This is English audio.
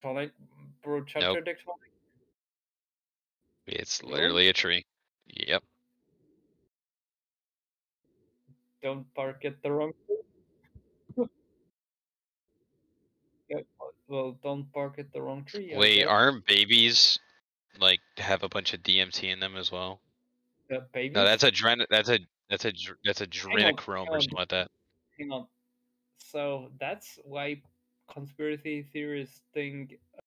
Sonic Nope. Brochatra Sonic? It's Really? literally a tree. Yep. Don't park at the wrong tree. Yeah, well, don't park at the wrong tree, I Wait, guess. aren't babies like have a bunch of DMT in them as well? No, Babies? that's that's adrenochrome Hang or on, something like that. hang on. So that's why conspiracy theorists think